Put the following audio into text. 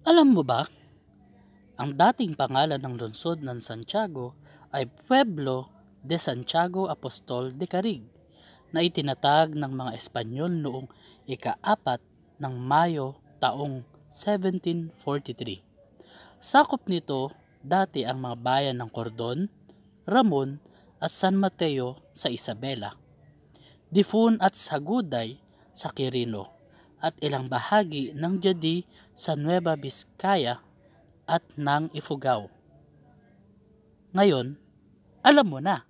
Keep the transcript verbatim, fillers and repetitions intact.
Alam mo ba, ang dating pangalan ng lungsod ng Santiago ay Pueblo de Santiago Apostol de Carig, na itinatag ng mga Espanyol noong ika-apat ng Mayo taong seventeen forty-three. Sakop nito dati ang mga bayan ng Cordon, Ramon at San Mateo sa Isabela, Difun at Saguday sa Quirino, at ilang bahagi ng Jadi sa Nueva Vizcaya at ng Ifugao. Ngayon, alam mo na